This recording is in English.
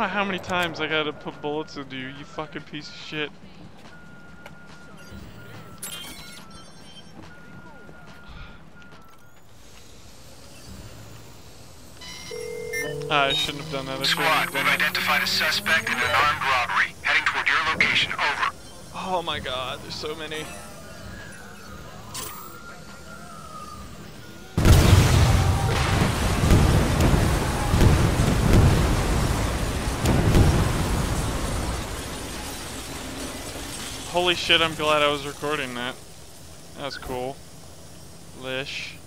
know how many times I gotta put bullets into you, you fucking piece of shit. I shouldn't have done that. Squad, we've identified a suspect in an armed robbery. Heading toward your location. Over. Oh my god, there's so many. Holy shit, I'm glad I was recording that. That was cool. Lish.